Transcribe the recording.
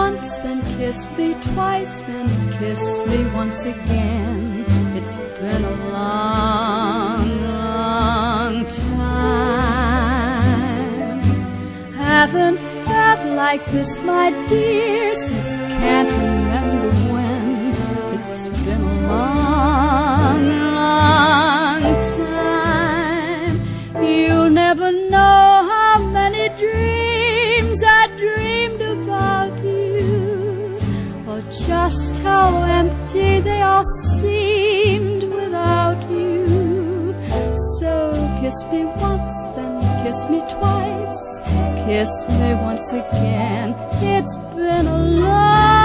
once, then kiss me twice, then kiss me once again. It's been a long, long time. Haven't felt like this, my dear, since can't remember when. It's been a long, long time. You'll never know how many dreams I dreamed about you, or just how empty they all seemed without you. So kiss me once, then kiss me twice, kiss me once again. It's been a long